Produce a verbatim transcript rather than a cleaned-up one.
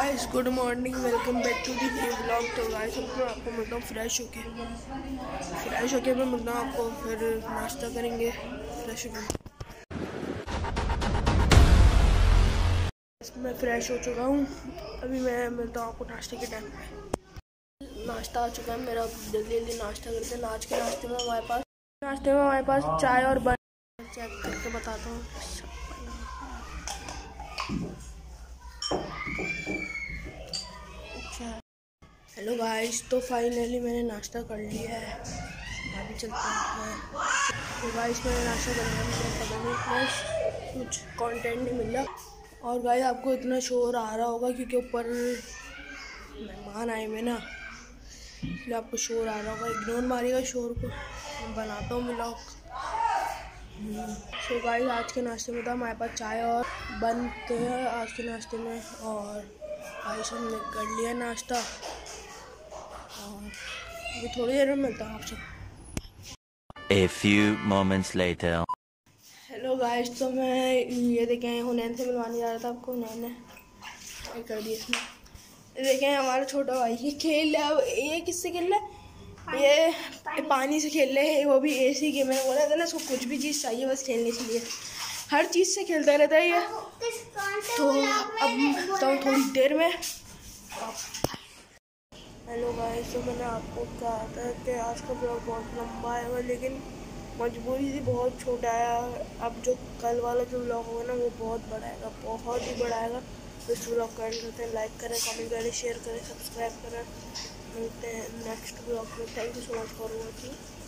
Guys, good morning, welcome back to the new blog. तो guys मैं आपको मिलता हूँ फ्रेश होके फ्रेश होके मैं मिलता हूँ आपको, फिर नाश्ता करेंगे फ्रेश होके। मैं फ्रेश हो चुका हूँ, अभी मैं मिलता हूँ आपको नाश्ते के टाइम पे। नाश्ता आ चुका है मेरा, जल्दी जल्दी नाश्ता करते हैं। आज के नाश्ते में हमारे पास नाश्ते में हमारे पास चाय और बन चेक करके बताता हूँ। हेलो गाइस, तो फाइनली मैंने नाश्ता कर लिया है, अभी चलते हैं। तो गाइस मैंने नाश्ता कर लिया, मुझे पता नहीं कुछ कंटेंट नहीं मिल रहा। और गाइस आपको इतना शोर आ रहा होगा क्योंकि ऊपर मेहमान आए हुए ना, इसलिए आपको शोर आ रहा होगा। इग्नोर मारिएगा शोर को, मैं बनाता हूँ व्लॉग। तो गाइस आज के नाश्ते में था हमारे पास चाय और बनते हैं आज के नाश्ते में। और गाइस हमने कर लिया नाश्ता और अभी थोड़ी देर में मिलता हूँ आपसे। A few moments later. Hello guys, तो मैं ये देखें हुनैन से मिलवाने जा रहा था आपको। हुनैन ने कर दिया इसमें, देखें हमारा छोटा भाई ये खेल रहा है। ये किससे खेल रहा है? ये पानी से खेल रहे हैं, वो भी एसी गेम है। बोला था ना, उसको कुछ भी चीज़ चाहिए बस खेलने के लिए, हर चीज़ से खेलता रहता है ये। तो अब तो थोड़ी देर में। हेलो गाइस, तो मैंने आपको कहा था कि आज का ब्लॉग बहुत लंबा आएगा, लेकिन मजबूरी से बहुत छोटा आया। अब जो कल वाला जो ब्लॉग होगा ना, वो बहुत बड़ा आएगा, बहुत ही बड़ा आएगा। तो इस ब्लॉग को एंड करते हैं। लाइक करें, कमेंट करें, शेयर करें, सब्सक्राइब करें। मिलते हैं नेक्स्ट ब्लॉग में। Thank you so much for watching.